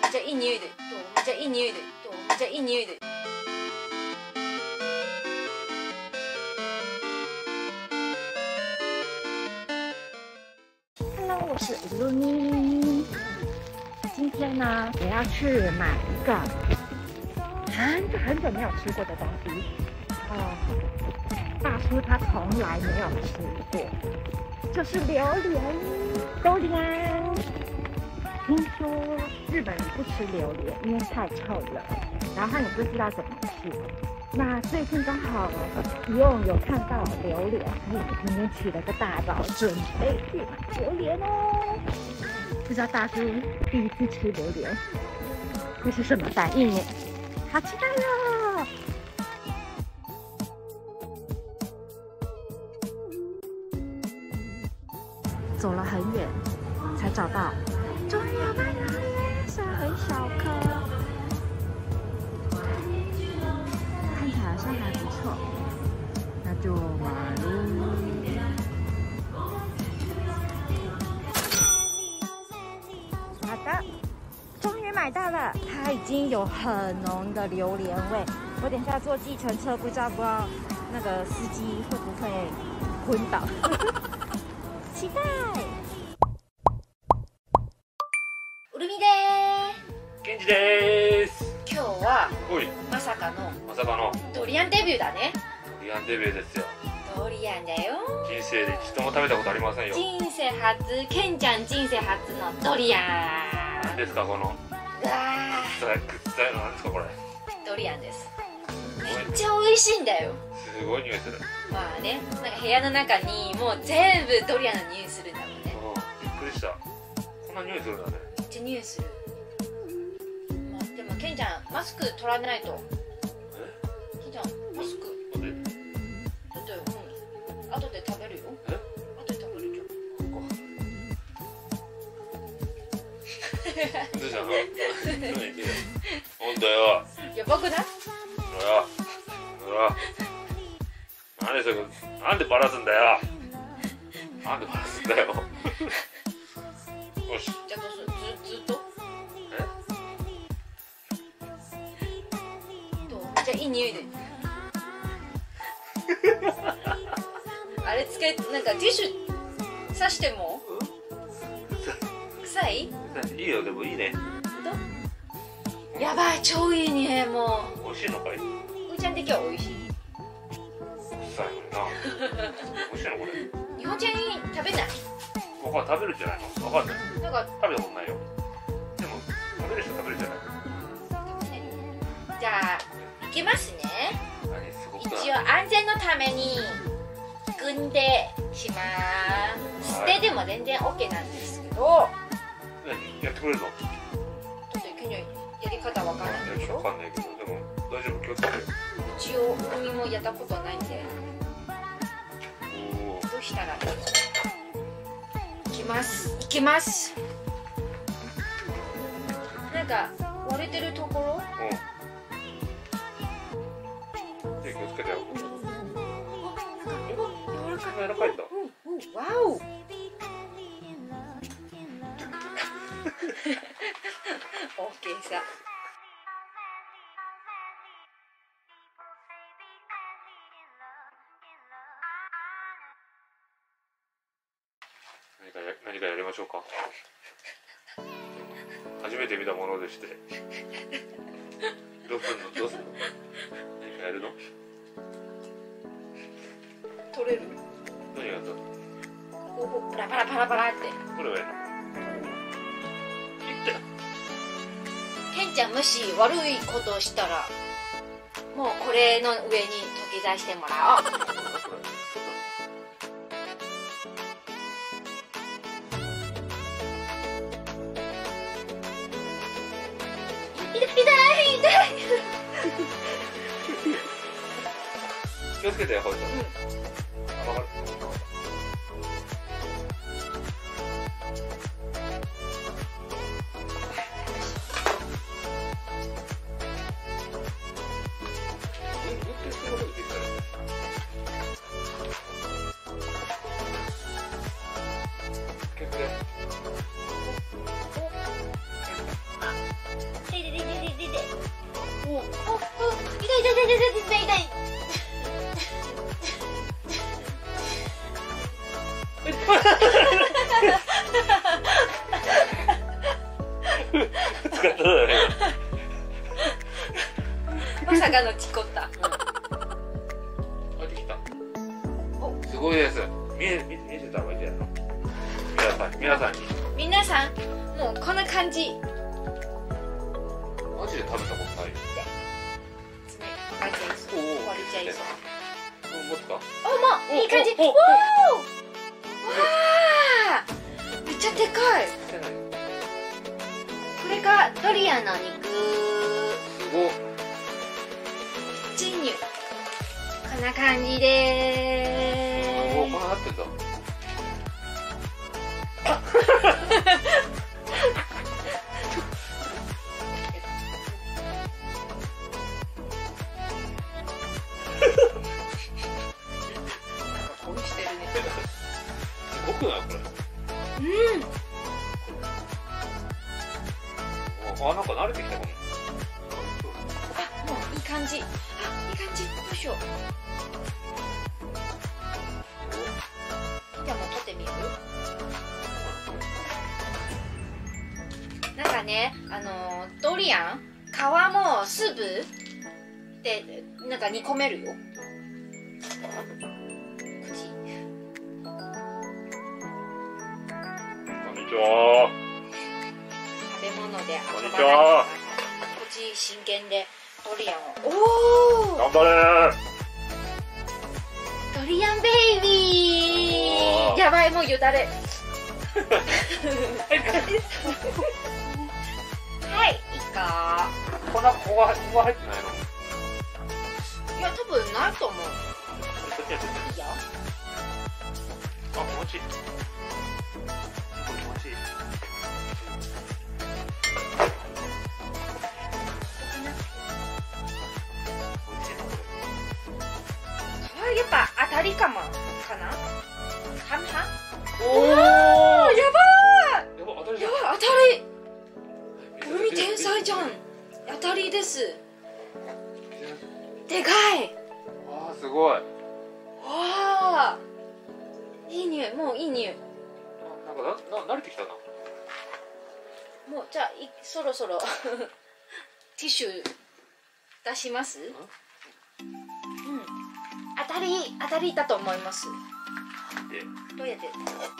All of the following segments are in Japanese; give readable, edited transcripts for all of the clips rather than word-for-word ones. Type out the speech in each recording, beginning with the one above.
めっちゃいい匂いで、めっちゃいい匂いで、めっちゃいい匂いで。 Hello， 我是露咪。今天呢，我要去买一个很久没有吃过的东西。大叔他从来没有吃过，就是榴莲。榴莲，听说日本人不吃榴莲，因为太臭了，然后他也不知道怎么吃。那最近刚好有看到榴莲，所以我今天起了个大早，准备去买榴莲哦。不知道大叔第一次吃榴莲会是什么反应呢？好期待哟！走了很远才找到，终于有卖榴莲，虽然很小颗，看起来好像还不错，那就买喽。好的，终于买到了，它已经有很浓的榴莲味。我等一下坐计程车，不知道那个司机会不会昏倒。期待。 うるみでーす。 ケンジでーす。 今日はおい、 まさかのドリアンデビューだね。 ドリアンデビューですよ。 ドリアンだよ。 人生で一度も食べたことありませんよ。 人生初、ケンちゃん人生初のドリアン。 何ですかこのうわくっさいの、何ですかこれ。 ー、ドリアンです。めっちゃ美味しいんだよ。 すごい匂いする。 まあね、なんか部屋の中にもう全部ドリアンの匂いするんだもんね。 びっくりした。こんな匂いするんだね。 めっちゃ匂いする。まあ、でもケンちゃんマスク取らないと。ケンちゃんマスク。 なんで？ だって後で食べるよ。後で食べるじゃん。 どうしたの？ほんとよ。 やばくない？ ほら。何それ、なんでバラすんだよ。なんでバラすんだよ。よし。 じゃあどうする？ずっと？めっちゃいい匂いで。あれつけ、なんかティッシュ刺しても臭い？ いいよ、でもいいね。 やばい、超いい匂い。も美味しいのかい？ ううーちゃん的には美味しい。 臭いのにな。美味しいのこれ。 日本人食べない？ 僕は食べるんじゃないの？わかんない。 なんか食べたことないよ。でも食べる人食べるじゃない。 じゃあ行きますね。 何すごく一応安全のために組んでしまーす。捨てでも全然 OK なんですけど。 やってくれるの？ だってケンちゃんやり方わかんないでしょ？ わかんないけど、でも大丈夫、気をつけて。 一応海もやったことないんで。どうしたらいい？行きます。なんか割れてるところ？ 気をつけてよ。 柔らかいんだ。わお。オッケーさ。 何かやりましょうか。初めて見たものでして。どうすんの？何かやるの？ 取れる？ 何やったの？ こうパラパラパラパラって。 これはやるの？切って。 ケンちゃんもし悪いことをしたらもうこれの上に土下座してもらおう。痛い。 気をつけてよ、ほいと。 お、痛い痛い痛い痛い痛い痛い。 使っただね。 まさかのチコった。 帰ってきた。 お、 すごいです。見せた方がいいんじゃないの？皆さんに。 皆さん、もうこんな感じ。 マジで食べたことないよ。 爪、割れちゃいそう。割れちゃいそう。 持つか？ お、もういい感じ。おお。わあ、めっちゃでかい。これがドリアンの肉。 すごっ。 チンニュ。こんな感じでおお、 ーこんななってんだ。 恋してるね。 すごくないこれ？あ、なんか慣れてきたかも。 あ、もういい感じ。あ、いい感じ。どうしよう。じゃあもう取ってみる？なんかね、ドリアン、皮もスープでなんか煮込めるよ。口。 こんにちは。 食べ物でこんに遊ばない。 ちは。 こっち真剣でドリアンを。おお。 頑張ドリアンベイビおーー。やばい、もうよだれ。はい、いいか。 れ。ここが入ってないの？ いや、多分ないと思う。 そっちやっていいよ。 あ、気持ちいい。気持ちいい。美味しいなこれ。 やっぱ当たりかもかな。半々。 おお。 やばい。 やば当たりだ。 やばい、当たり。海天才じゃん。当たりです。でかい。 あーすごい。 わあ。いい匂い、もういい匂い。 なんか慣れてきたな。 もうじゃあそろそろティッシュ出します？当たりだと思います。 で、 どうやって？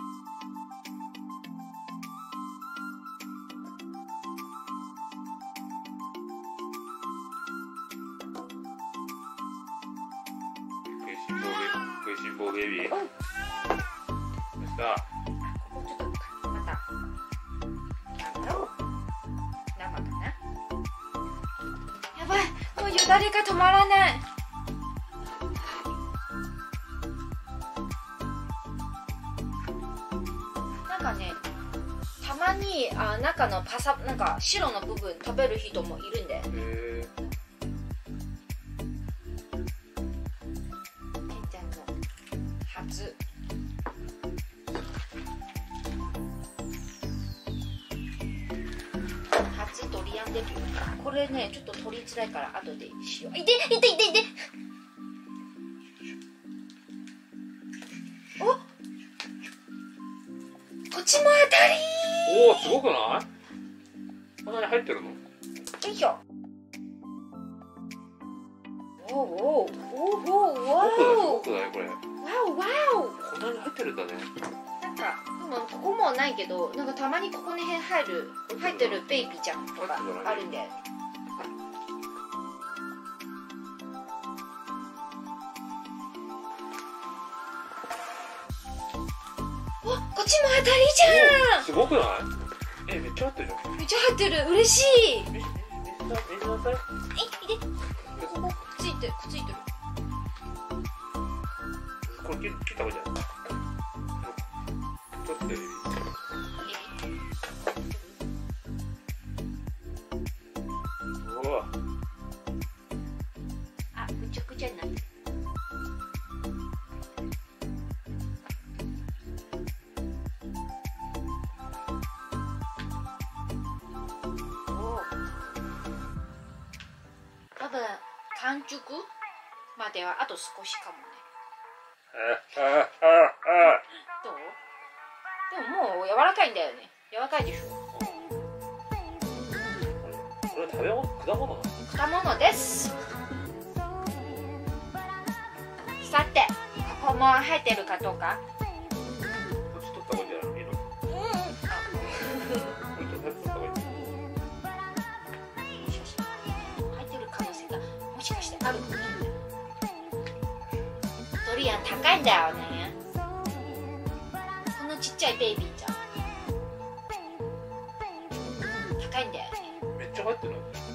食いしん坊ベビー。 お、 よっしゃ。 ここちょっとまたなんだろう、生かな。やばい、もうよだれが止まらない。なんかね、たまに中のなんか白の部分食べる人もいるんで。ケンちゃんの初。初ドリアンデビュー。これね、ちょっと取りづらいから後でしよう。いて。お、こっちも当たり。 おお、すごくない？こんなに入ってるの？ よいしょ。おおすごくないこれ？ わお。 こんなに入ってるんだね。 なんかでもここもないけど、なんかたまにここの辺入ってるベイビーちゃんとかあるんで。お、こっちも当たりじゃん。 すごくない？めっちゃ入ってるじゃん。 めっちゃ入ってる。嬉しい。 見せなさい。 いて。ここくっついてる。 これ切った方がいいじゃない？取って。うわ。 あ、ぐちゃぐちゃになってる。 半熟まではあと少しかもね。どう？でももう柔らかいんだよね。柔らかいでしょ。 これ食べ物、果物なの？ 果物です。さて、ここも入ってるかどうか。 こっち取った方がいいんじゃないの？これ取った方がいい。 もしかして入ってる可能性がもしかしてあるかもしれない。ドリアン高いんだよね。このちっちゃいベイビーちゃん高いんだよね。 めっちゃ入ってる。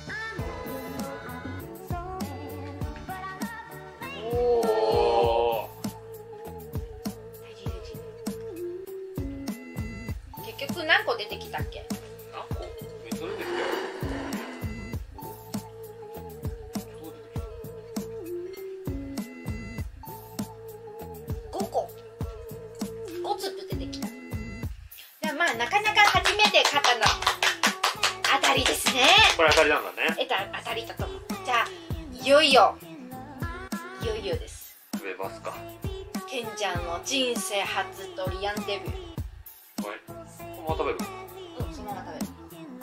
おお。結局何個出てきたっけ？ 何個？めっちゃ出てきたよ。 5個。5粒出てきた。でもまあなかなか初めて買ったの当たりですね。 これ当たりなんだね。 当たりだと思う。じゃあいよいよです。 食べますか。 ケンちゃんの人生初ドリアンデビュー。 はい。このまま食べる。 うん、そのまま食べる。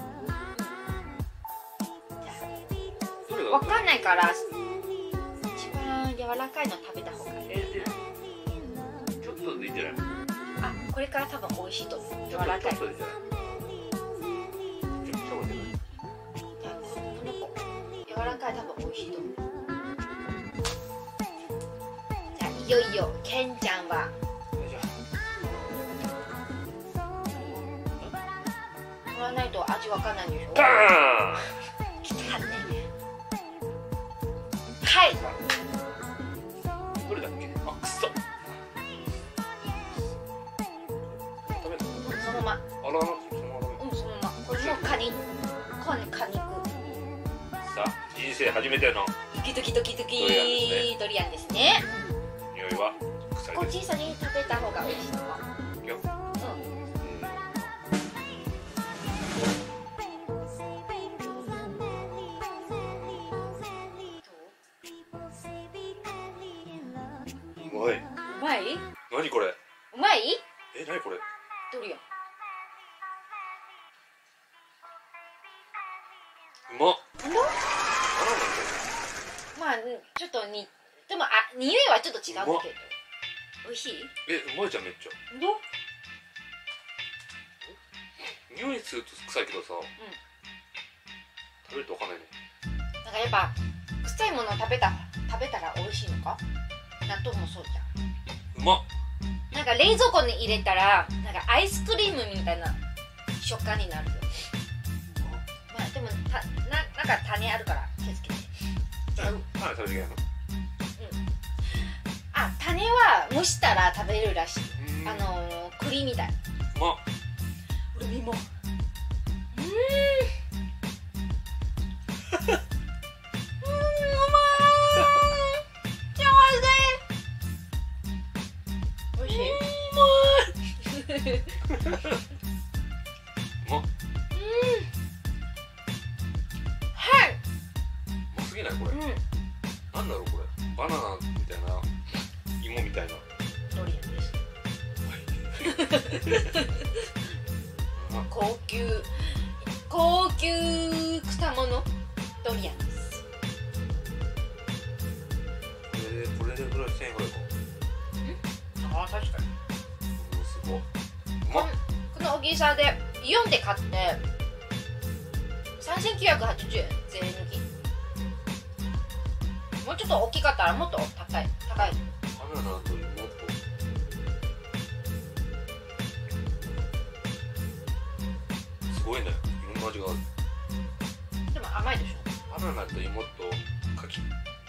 じゃどれが？ あわかんないから一番柔らかいの食べた方がいい。 ちょっとでいいんじゃない？ あ、これから多分美味しいと思う。柔らかい。 ちょっとでいいんじゃない？ちょっとでいいんじゃない？ この子柔らかい、多分美味しいと思う。じゃあいよいよケンちゃんはよいしょ。 取らないと味わかんないんでしょ。 ガーン。 来たね。はい。 どれだっけ？あ、くそ。食べる？ そのまま。 あらあら、そのまま食べる。 そのまま。これもカニ。これカニク。 さあ、人生初めてのドキドキドキドキドリアンですね。 匂いは臭いこうです。 小さに食べた方が美味しいのか。 いくよ。うまい。 うまい？ 何これ？ うまい？ 何これ？ ドリアン。 うまっ。 まあちょっとでも匂いはちょっと違うんだけど美味しい？ うまいじゃんめっちゃ。 どう？ 匂いすると臭いけどさ、食べるとわかんないね。 なんかやっぱ臭いものを食べたら美味しいのか？納豆もそうじゃん。 うまっ。 なんか冷蔵庫に入れたらなんかアイスクリームみたいな食感になるよ。まあでもなんか種あるから気をつけて。 種食べていけないの？ あ、種は蒸したら食べるらしい。栗みたい。 うまっ。 栗も。おいしい。はい。 うますぎないこれ？なんだろうこれ？バナナみたいな芋みたいな。 ドリアンです。高級果物ドリアンです。 これでぐらい1000円ぐらいか。 ああ、確かに。 すごい。うまっ。 この大きさでイオンで買って3980円税抜き。もうちょっと大きかったらもっと高い。 バナナと芋とすごいね。いろんな味がある。 でも甘いでしょ。 バナナと芋と柿。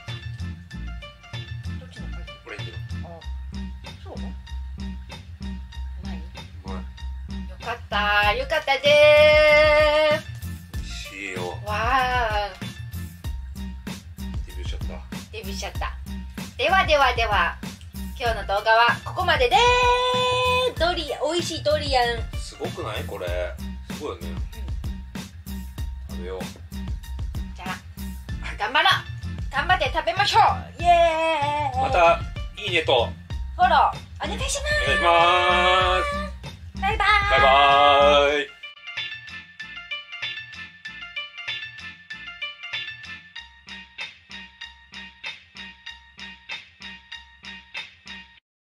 どっちの柿？ オレンジの。 そう？うまい？ うまい。 よかったでー美味しいよ。 わー。 デビューしちゃった。 では今日の動画はここまででーす。美味しいドリアン。 すごくないこれ？すごいよね。食べよう。 じゃあ頑張ろう。 頑張って食べましょう。イエーイ。 またいいねとフォローお願いします。 お願いします。 バイバイ。